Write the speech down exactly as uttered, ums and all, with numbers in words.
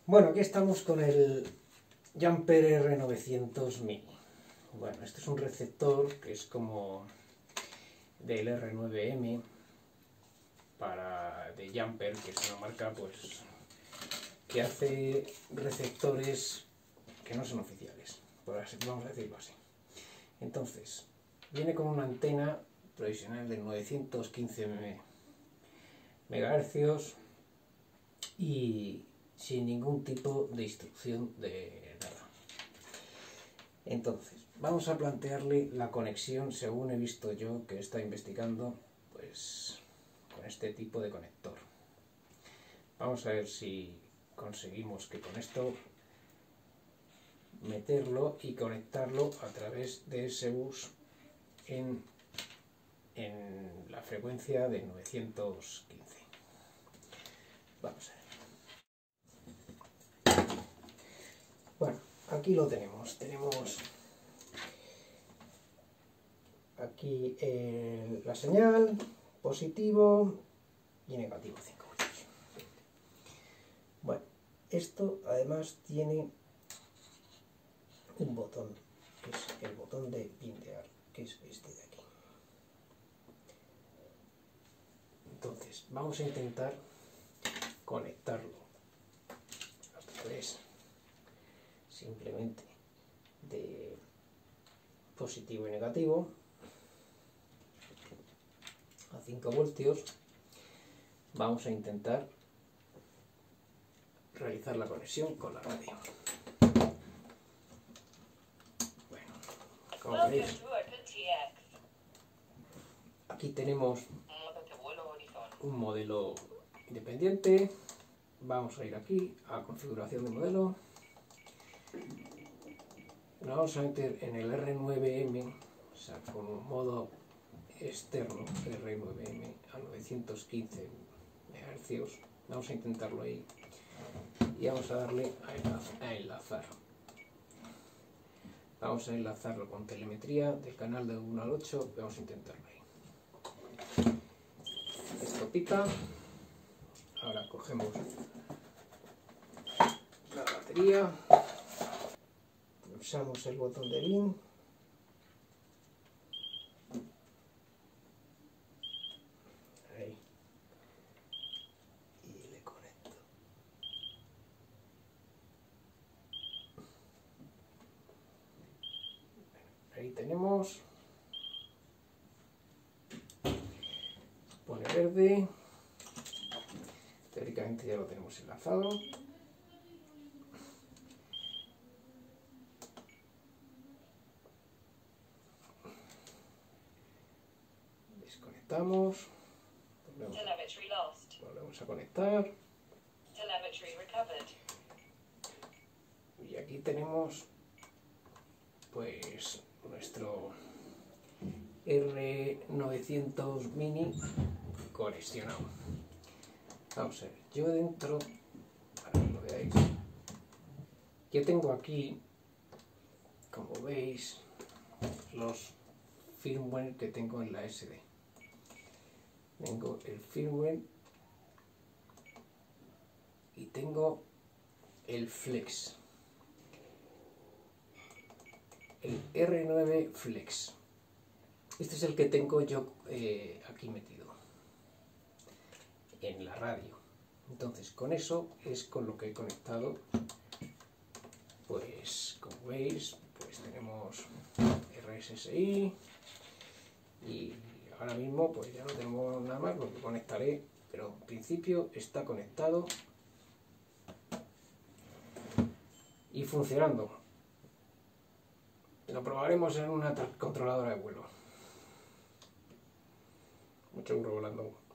Bueno, aquí estamos con el Jumper R novecientos Mini. Bueno, este es un receptor que es como del R nueve M para de Jumper, que es una marca pues que hace receptores que no son oficiales, por así, vamos a decirlo así. Entonces, viene con una antena provisional de novecientos quince megahercios y sin ningún tipo de instrucción de nada. Entonces, vamos a plantearle la conexión según he visto yo que está investigando, pues con este tipo de conector. Vamos a ver si conseguimos que con esto meterlo y conectarlo a través de ese bus en, en la frecuencia de novecientos quince. Vamos a ver. Bueno, aquí lo tenemos. Tenemos aquí eh, la señal, positivo y negativo cinco voltios. Bueno, esto además tiene un botón, que es el botón de pintear, que es este de aquí. Entonces, vamos a intentar conectarlo a través simplemente de positivo y negativo a cinco voltios. Vamos a intentar realizar la conexión con la radio. Bueno, como veis, aquí tenemos un modelo independiente. Vamos a ir aquí a configuración de modelo. Nos vamos a meter en el R nueve M, o sea, con un modo externo R nueve M a novecientos quince megahercios. Vamos a intentarlo ahí y vamos a darle a enlazar. Vamos a enlazarlo con telemetría del canal de uno al ocho. Vamos a intentarlo ahí. Esto pica. Ahora cogemos la batería, pulsamos el botón de link, ahí, y le conecto. Ahí tenemos, pone verde, teóricamente ya lo tenemos enlazado. Desconectamos, volvemos, volvemos a conectar y aquí tenemos pues nuestro R novecientos Mini conexionado. Vamos a ver, yo dentro, para que lo veáis, yo tengo aquí, como veis, los firmware que tengo en la S D. Tengo el firmware y tengo el flex, el R nueve flex. Este es el que tengo yo eh, aquí metido en la radio. Entonces, con eso es con lo que he conectado. Pues, como veis, pues tenemos R S S I y ahora mismo pues ya no tenemos nada más, lo que conectaré, pero en principio está conectado y funcionando. Lo probaremos en una controladora de vuelo. Mucho burro volando.